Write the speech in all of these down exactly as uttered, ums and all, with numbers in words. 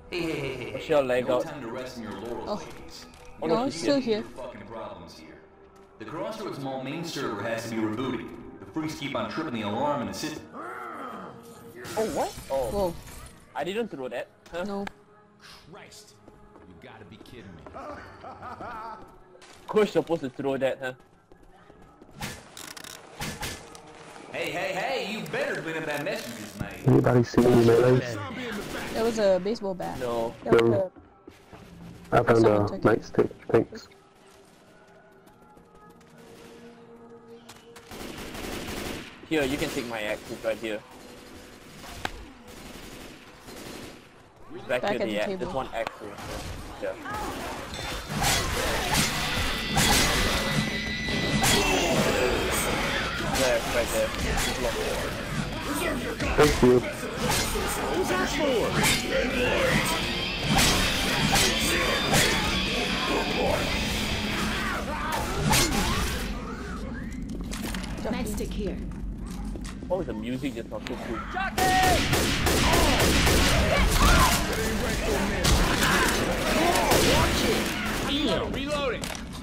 Hey, hey, hey, hey, What's hey. your leg No out? time to rest on your laurels, Oh. ladies. Oh, No, no, it's she's still here. here. Fucking problems here. The Crossroads Mall main server has to be rebooted. The freaks keep on tripping the alarm in the system. Oh, what? Oh, Whoa. I didn't throw that. Huh? No. Christ! You gotta be kidding me. Coach supposed to throw that, huh? Hey, hey, hey, you better clean up that mess you just made. Anybody see any melees? That was a baseball bat. No. That was No. a... I found Someone a took it. nightstick. Thanks. Here, you can take my axe. It's right here. It's back, Back here, at the the axe. table. There's one axe here. Yeah. There, right there. It's locked there. Thank you. Who's that for? Nightstick here. Oh, the music just not so cool. Reload, reloading.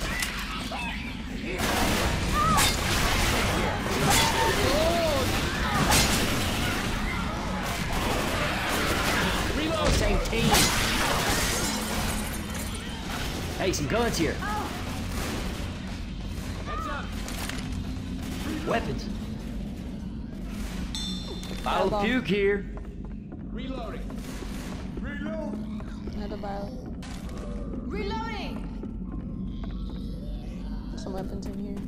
Reload. Same team. Hey, some guns here. Heads up. Weapons. Bottle Bottle of puke here. Reloading. Another vial. Reloading! Some weapons in here.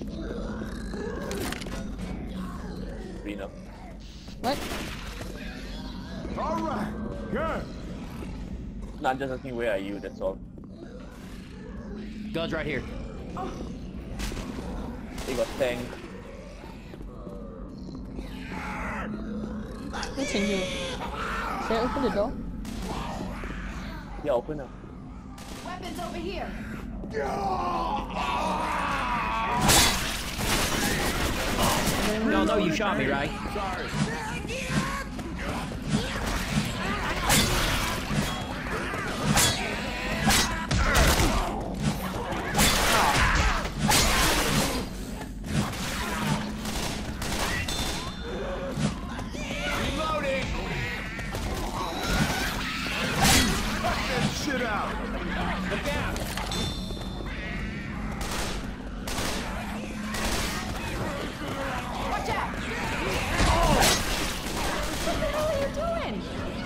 Reno. What? All right. Good. No, I'm just asking where are you, that's all. Guns right here. They got tank. What's in here? Should I open the door? Yeah, open up. Weapons over here! Y'all know you shot me, right? Sorry. Reloading. Fuck that shit out. Look out. Watch out! What the hell are you doing?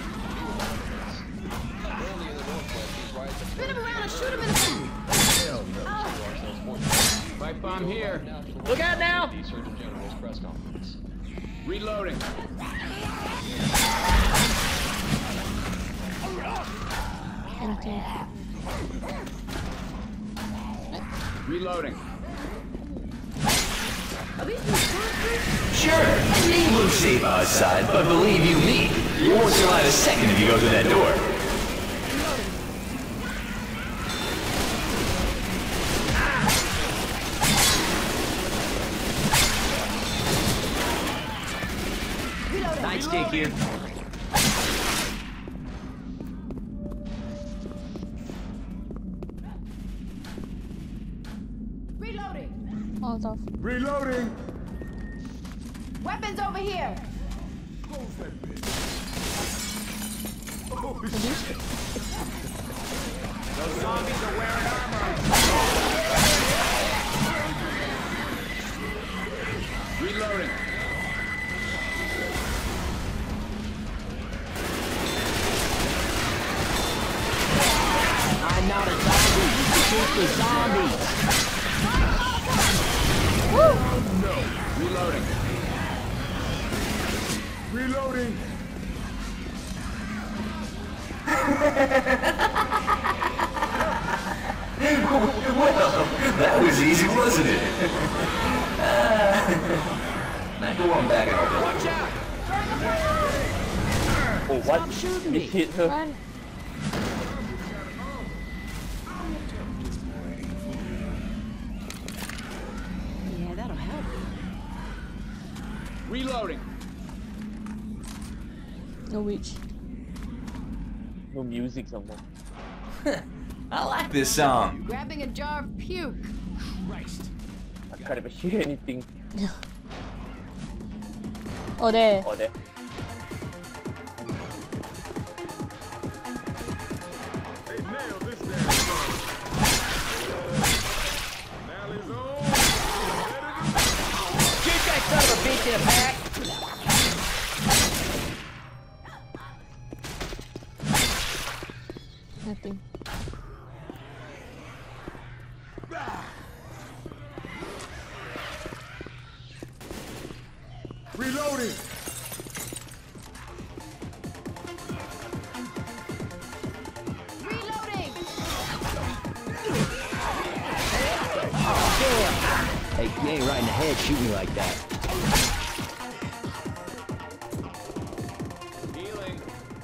Spin him around and shoot him in the back! Pipe bomb here. Look out now! The Surgeon General's press conference. Reloading. Empty. Reloading. Are these new concrete? Sure, it looks safe outside, but believe you me, you won't survive a second if you go through that door. Nightstick here. Reloading! Molotov. Reloading. Weapons over here! Those zombies are wearing armor. Reloading. I'm not a zombie. Shoot the zombies. Reloading. Reloading. Well, that was easy, wasn't it? Now go on back and over. Watch out. Oh, what? Stop shooting You me. hit her. Run. Yeah, that'll help. Reloading. No reach. No music somewhere. I like this song. Grabbing a jar of puke. Christ. I can't even hear anything. Oh, there. Oh, there. They nailed this damn song. Now he's on. Shoot that son of a bitch in a pack! Nothing. Reloading. Reloading. Hey, you ain't right in the head shooting me like that. Healing.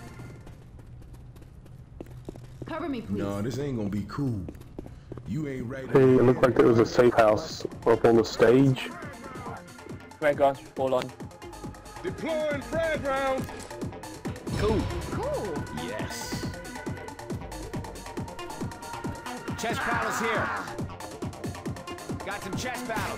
Cover me, please. No, this ain't gonna be cool. You ain't right. Hey, it looked like there was a safe house up on the stage. Frag guns, hold on. Deploying frag rounds. Cool. Cool. Yes. Chest paddles here. Got some chest paddles.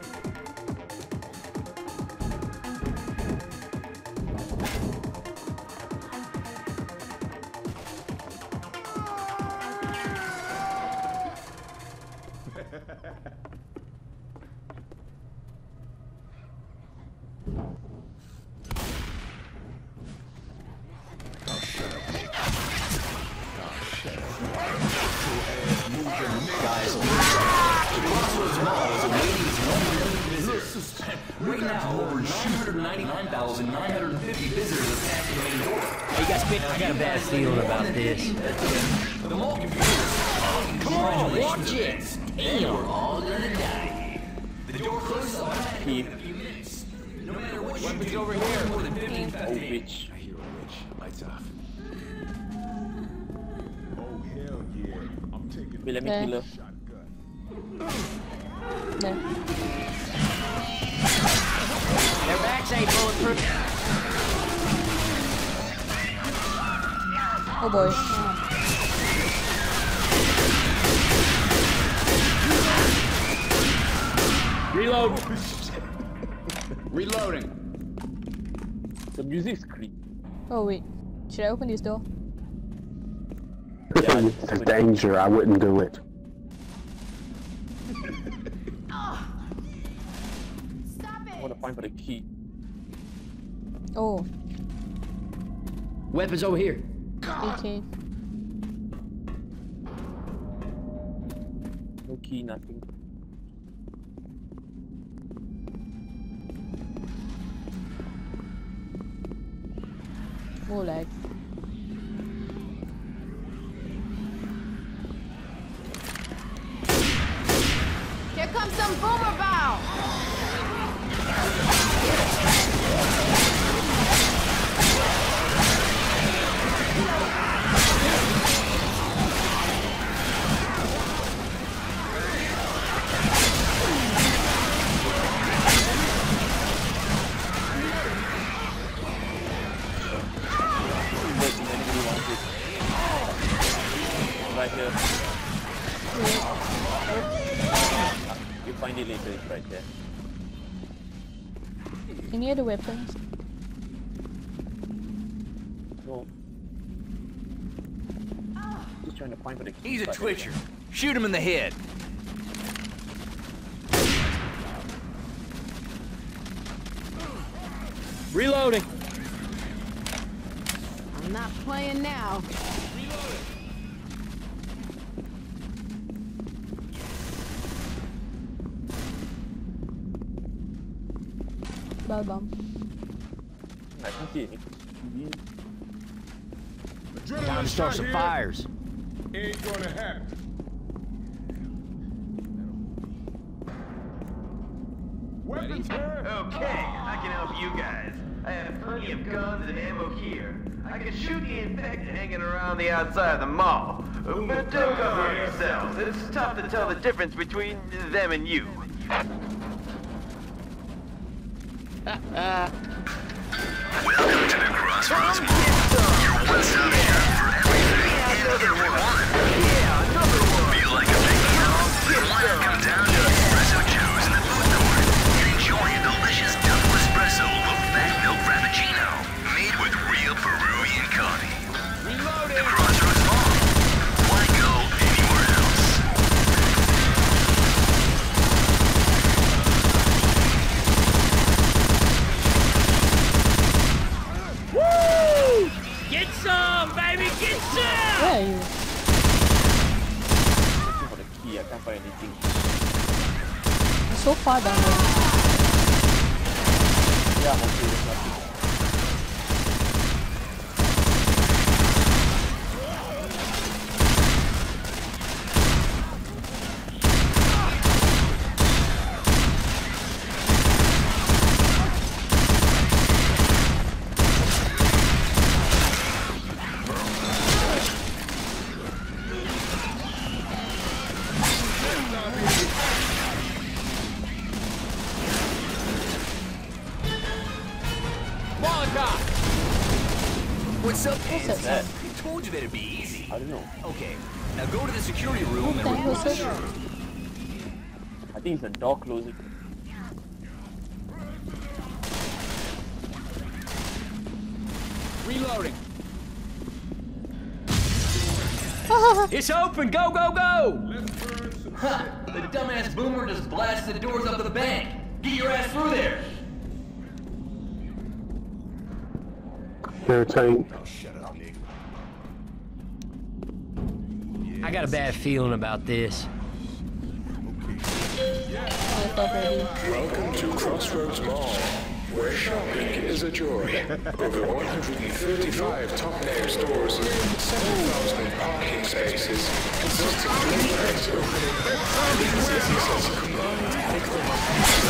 Right now, over nine hundred ninety-nine thousand nine hundred fifty visitors have passed the main door. Hey, you guys spit. I got a bad feeling about this. The mall computers. Come on, watch it. And we're all gonna die. The door closes automatically Keep. in a few minutes. No matter what you Weapons do, over here. more than fifteen Oh, fifteen. bitch. I hear a witch. Lights off. Oh hell yeah! I'm taking Wait, let me There. kill her. shotgun. There. Their backs ain't bulletproof. Oh boy. Reload. Reloading. The music's creepy. Oh wait. Should I open this door? Yeah, There's danger, I wouldn't do it. Stop I want it. to find for the key. Oh. Weapons over here. A K. No key, nothing. More lag. Here comes some boomer bow. Wait, if anybody wants it. Right here. You find it later, it's right there. Any other weapons? No. Just trying to find for the key. He's a but- twitcher. Shoot him in the head. Reloading. I'm not playing now. Bell bomb. I can't see anything. Adrenaline Time to start shot some here. fires. Ain't gonna happen. Weapons here. Okay, I can help you guys. I have plenty of guns and ammo here. I can shoot the infected hanging around the outside of the mall. But don't cover yourselves. It's tough to tell the difference between them and you. Welcome to the Crossroads Mall. Your one-stop shop for everything field for Rui and Connie. Reloading! The Crossroads Mall. Why go anywhere else? Woo! Get some, baby, get some! Where are you? Looking for the key, I can't find anything. You're so far down there. Yeah, I'm okay, there's nothing. What's up, What's kids? that? I told you that it'd be easy. I don't know. Okay, now go to the security room What and... the hell is it? I think it's the door closing. Reloading. It's open. Go, go, go. Ha! The dumbass boomer just blasted the doors up to the bank. Get your ass through there. Air tank. Oh, shut up, nigga. I got a bad feeling about this. Myself ready. Welcome to Crossroads Mall, where shopping is a joy. Over one hundred thirty-five top-name stores, seven thousand parking spaces, consisting of late nights opening, and businesses as combined make them up.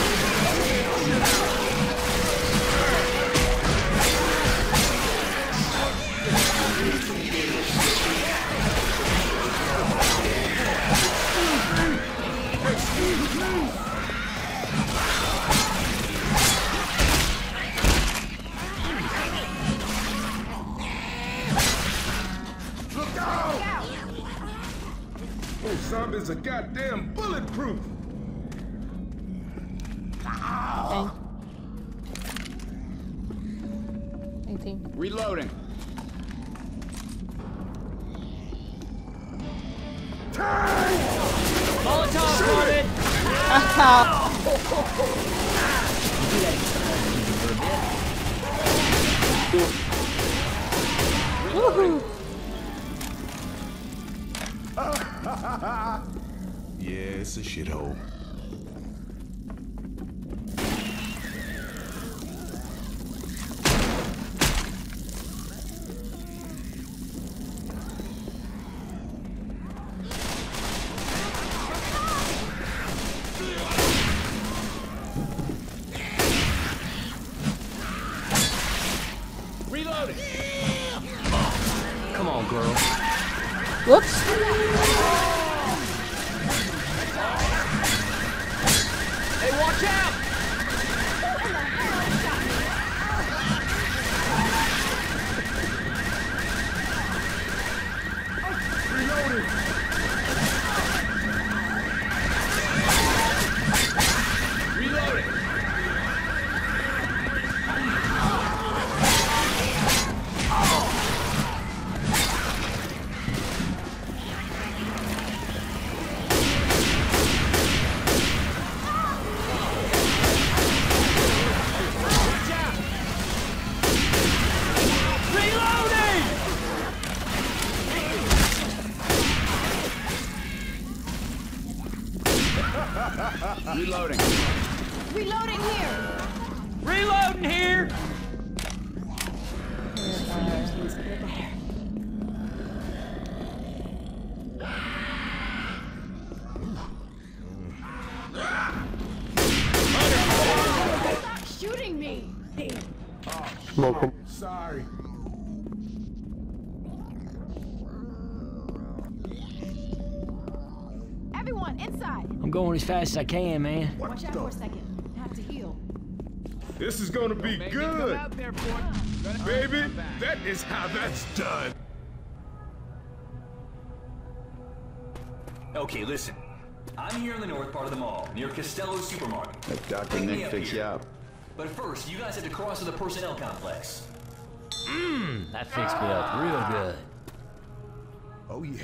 Look out! Those zombies are goddamn bulletproof. Okay. Anything? Reloading. Molotov loaded. Woohoo! Yeah, it's a shithole. Reloading. Come on, girl. Whoops! Hey, watch out! Reloading. Reloading. Reloading. Reloading here. Reloading here. Stop shooting me. Welcome. Sorry. Everyone inside. I'm going as fast as I can, man. Watch out for a second. I have to heal. This is gonna be good. there, boy. Baby, that is how that's done. Okay, listen. I'm here in the north part of the mall, near Costello's supermarket. Let Doctor Pick me Nick up fix here. you up. But first, you guys have to cross to the personnel complex. Mmm, That fixed me up real good. Oh yeah.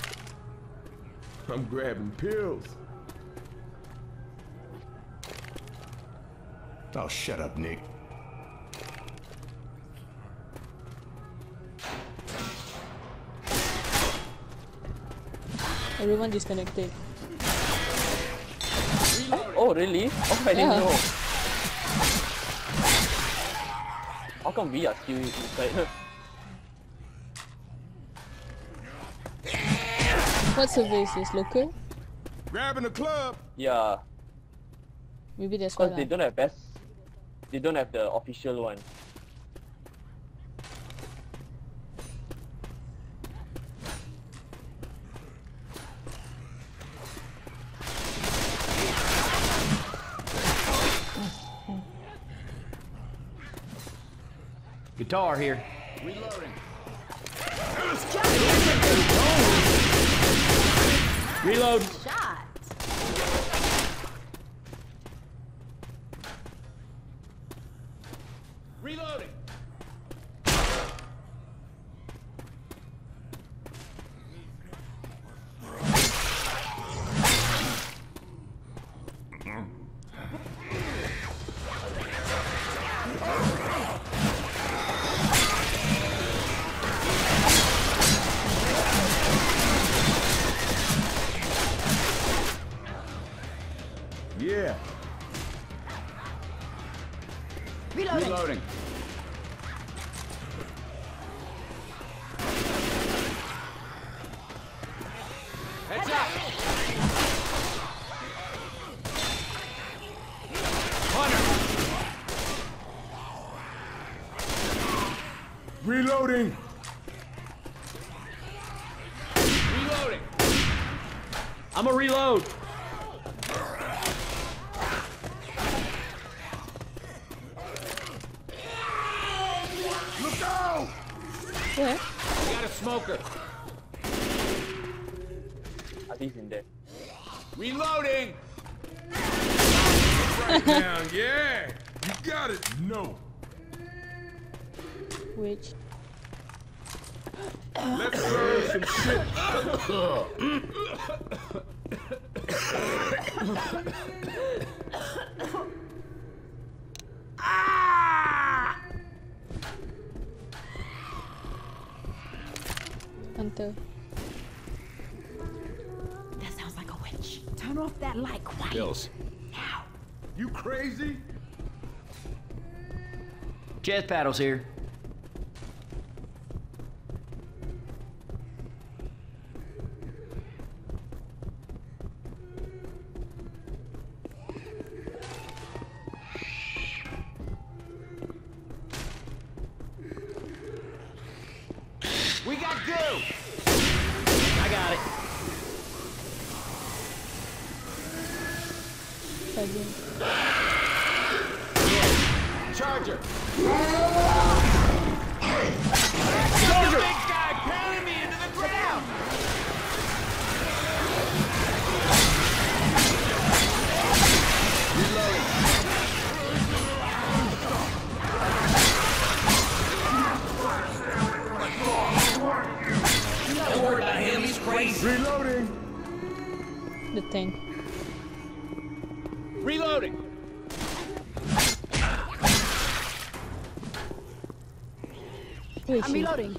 I'm grabbing pills. Oh, shut up, Nick. Everyone disconnected. Oh, really? Oh, I didn't Yeah. know. How come we are still inside? What survey is this? Local? Grabbing the club. Yeah, Maybe that's why. because they lah. don't have best. They don't have the official one. Guitar here. Reloading. Reload. Shot. Reloading. Yeah. Reloading. Reloading. Heads up. Reloading. Reloading. I'm a reload. Look out! Where? We got a smoker. I think it's in there. Reloading. Right now, yeah. You got it. No. Which? Let's serve some shit. Hunter. That sounds like a witch. Turn off that light quiet. Pills. Now. You crazy? Jet paddles here. We got goo! I got it. Again. Charger. Soldier! Big guy pounding me into the ground! Don't worry about him, he's crazy. Reloading. The tank. Reloading. Where is I'm she? reloading.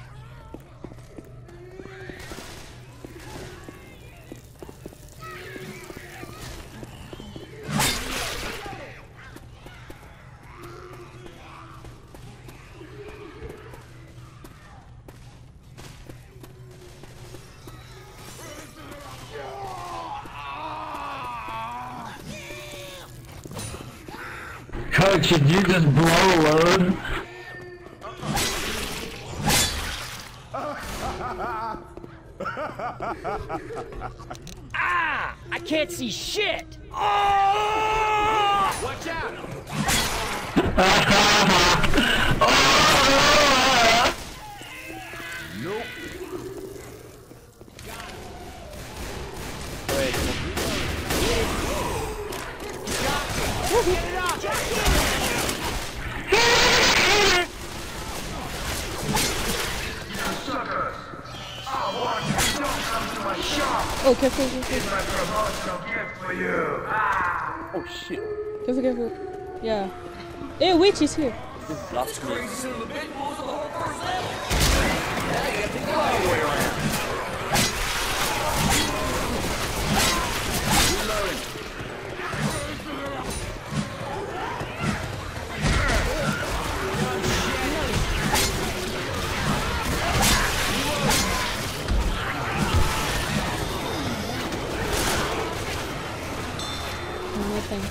Coach, did you just blow a load? Ah! I can't see shit! Oh! Watch out! Nope. Wait, Get it up! Oh, careful, careful. Oh shit. Careful, careful. Yeah. Hey, witch is here. This is last me. One more thing.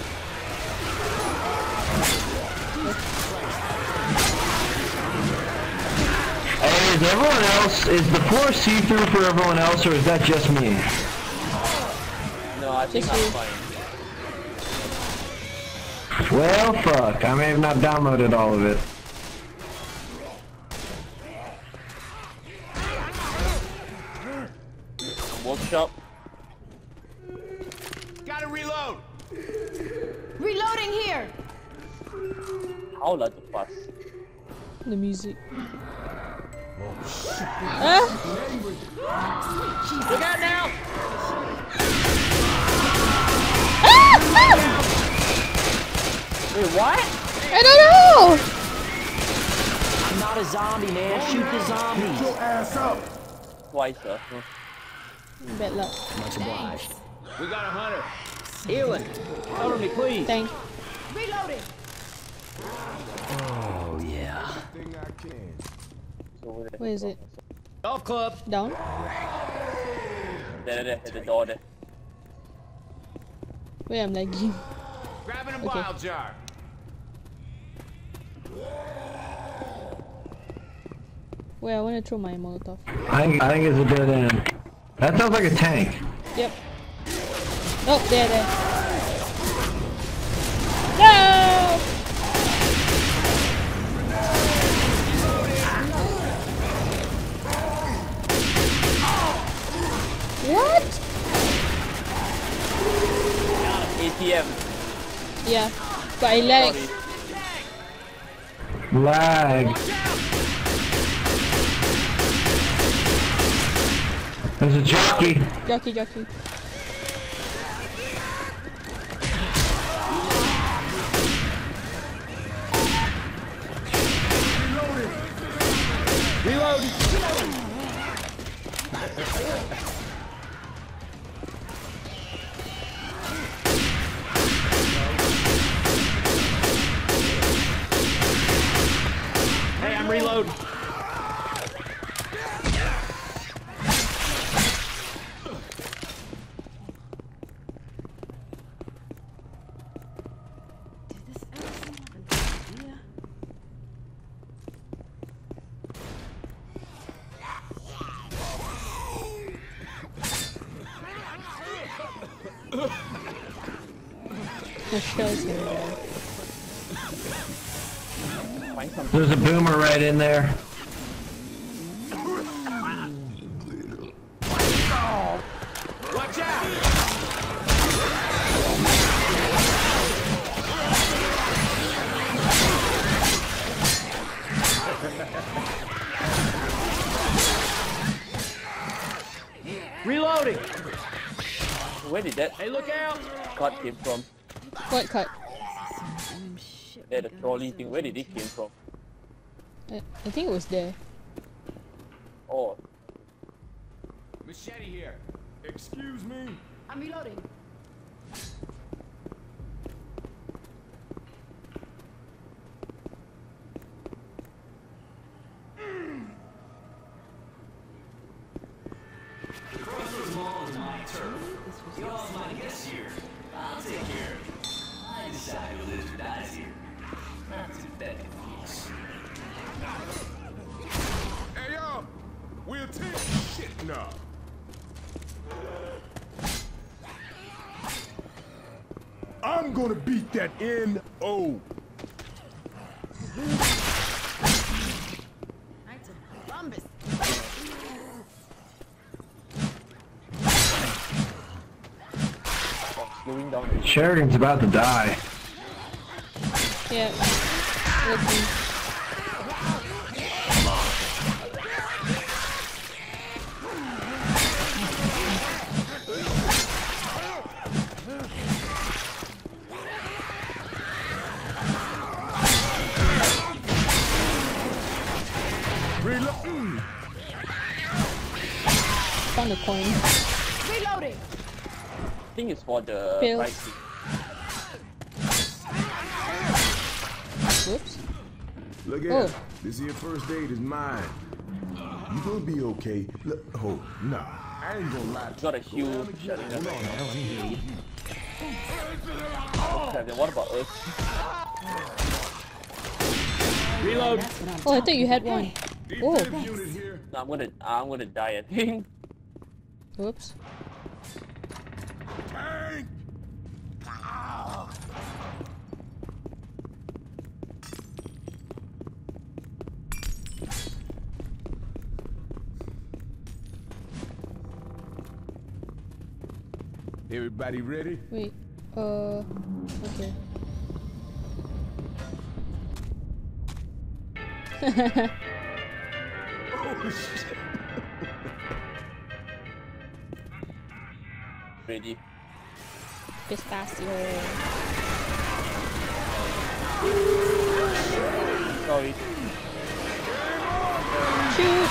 Hey, is everyone else, is the floor see-through for everyone else, or is that just me? No, I think Just I'm you. fine. Well, fuck, I may have not downloaded all of it. Workshop. Gotta reload. Reloading here. How like the pass? The music. Ah! Look out now! Ah! Ah! Wait, what? I don't know! I'm not a zombie, man. Shoot the zombies. Your ass up. Twice, uh. Bad luck. Much obliged. We got a hunter. Healing. Cover me, please. Thank. Reloading. Oh, yeah. Thing I can. Where is it? Golf club. Down? There, there, at the door there. Wait, I'm lagging. Grabbing a Okay. bile jar. Wait, I want to throw my Molotov. I think, I think it's a dead end. That sounds like a tank. Yep. Oh, there, there. No! What? A T M. Yeah, but I lag. Lag. There's a jockey. Jockey, jockey. Reload. Hey, I'm reloading. The shell's gonna die. Find some. There's a boomer right in there. Watch out. Reloading. Where did that Hey, look out. cut came from? What cut? There, the trolley thing. Where did it came from? I, I think it was there. Oh, Machete here. Excuse me. I'm reloading. The Crossroads Mall is my turf. You all my guests here. I'll take care of you. I decide who lives or dies here. Not too bad, folks. Hey yo, we'll take shit now. I'm gonna beat that N O. Columbus. slowing down. Sheridan's about to die. Yeah. Looking. Reload. Found a coin. Reloading. I think it's for the Fail. right. Whoops. Look at Oh. it. This here first aid is mine. You gonna be okay. Look, oh, nah. I ain't gonna lie to you. Got a huge shot in Hold the on, now, let me hear you. Okay, then what about us? Reload. Oh, I thought you had one. Oh. Defensive unit here. No, I'm gonna, I'm gonna die. I think. Whoops. Tank. Everybody ready? Wait. Uh. Okay. Oh shit. Ready. Pistachio. Sorry. Shoot.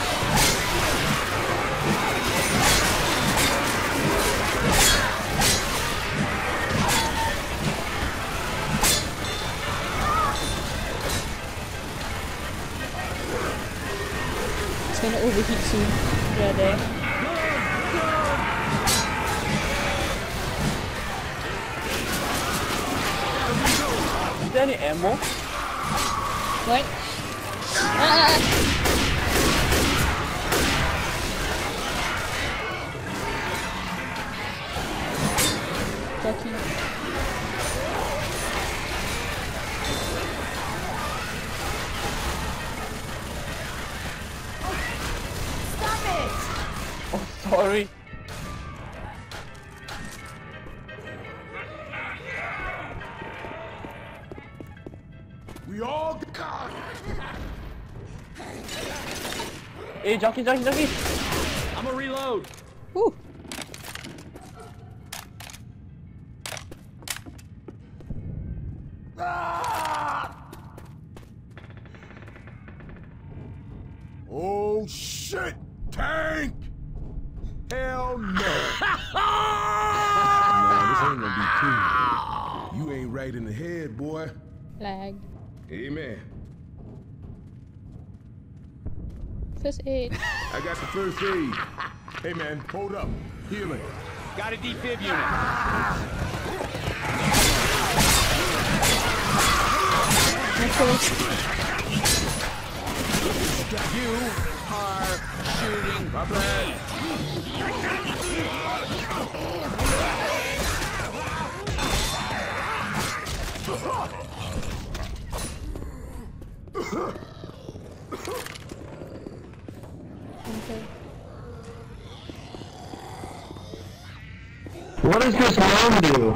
It's gonna overheat soon. Yeah, there. Is there any ammo? What? Ah! Ducky. Stop it. Oh, sorry. We all got. Hey, jockey, jockey, jockey. I'm gonna reload. Woo. Oh shit! Tank! Hell no! Nah, this ain't gonna be cool. You ain't right in the head, boy. Lag. Amen. First aid. I got the first aid. Hey man, hold up. Healing. Got a defib unit. You are shooting My bad. Okay. What does this gnome do?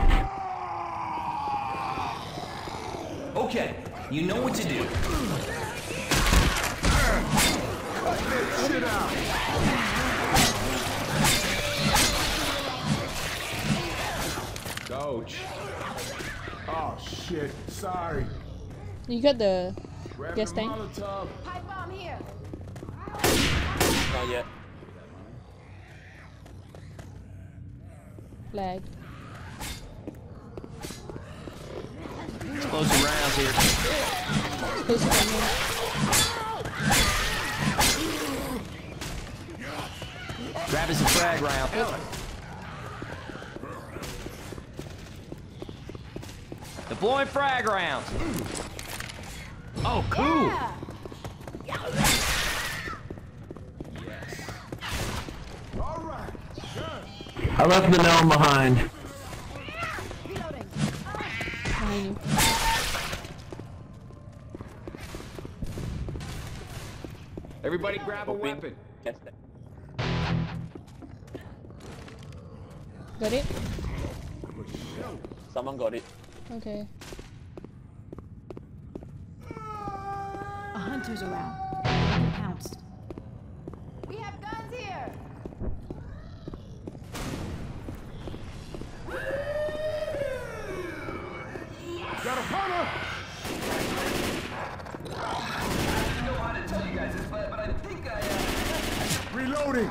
Okay, you know what to do. Cut that shit out. Ouch. Oh shit. Sorry. You got the Grab gas the tank? Molotov. Pipe bomb here. Not yet. Lag. Explosive rounds here. Explosive ammo. Grab us a frag round. Deploying frag rounds. Oh, cool. Yeah. All right. I left the gnome behind. Reloading. Behind you. Everybody grab a Hoping. weapon. Catch that. Got it? Someone got it. Okay. A hunter's around. They pounced. We have guns here. Got a hunter. I don't know how to tell you guys this, but, but I think Reloading!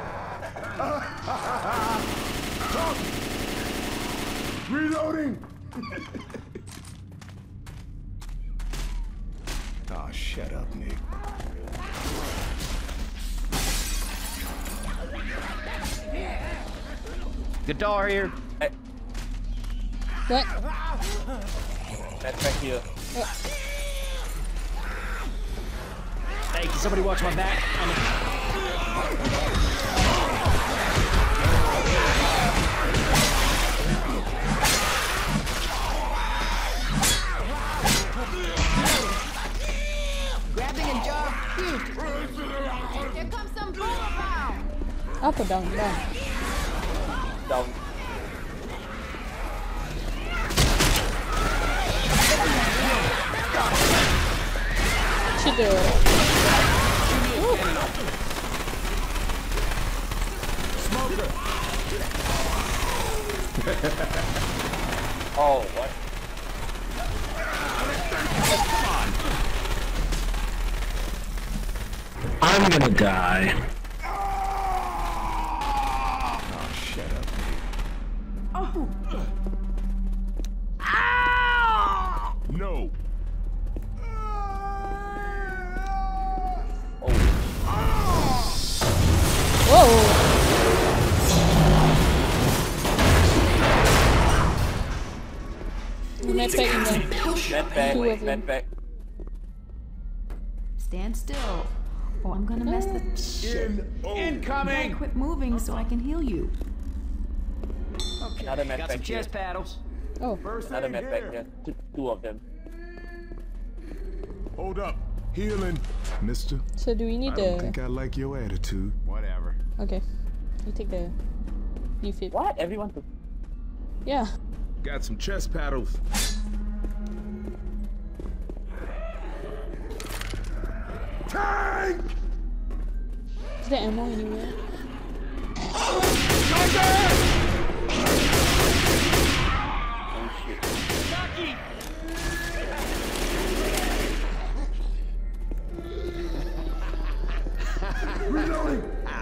Reloading! Oh, shut up, Nick. Guitar here. Hey, What? that's back here. What? Hey, can somebody watch my back? I'm a Grabbing a jar of puke. Here comes some boomerang. Up or down? Down. Down. Should do it. Oh, what? I'm gonna die. Oh, shut up, Nick. No. Whoa! Med back in there. Med back, Two of them. med back. Stand still, or I'm gonna mess the shit. In oh. incoming. Quit moving so I can heal you. Okay, Another med got back some here. chest paddles. Oh. Another med back here. Two, two of them. Hold up. Healing, mister. So do we need I don't the? think I like your attitude. Whatever. Okay. You take the refit. What? Everyone took. Yeah. Got some chest paddles. Tank! Is there ammo anywhere? Reloading!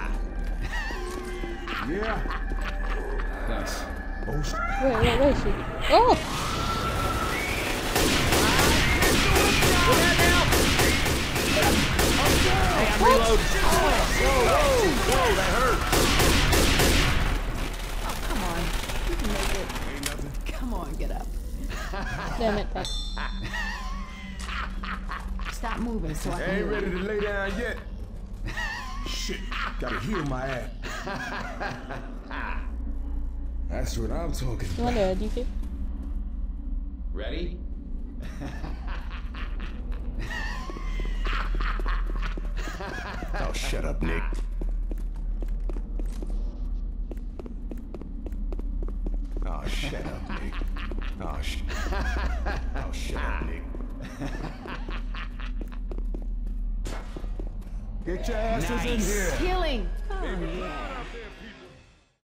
Yeah. Nice. Oh, sh- Wait, wait, where is she? Oh! Hey, I'm reloading. whoa, whoa, whoa, that hurt. Come on, you can make it. Ain't nothing. Come on, get up. Damn it, back. Stop moving so I I can ain't heal ready you. to lay down yet. Shit, gotta heal my ass. That's what I'm talking You want about. the defib? Ready? Oh, shut up, Nick. Oh, shut up, Nick. Oh, sh- oh, shut up, Nick. Get your asses in here. Healing. Oh yeah.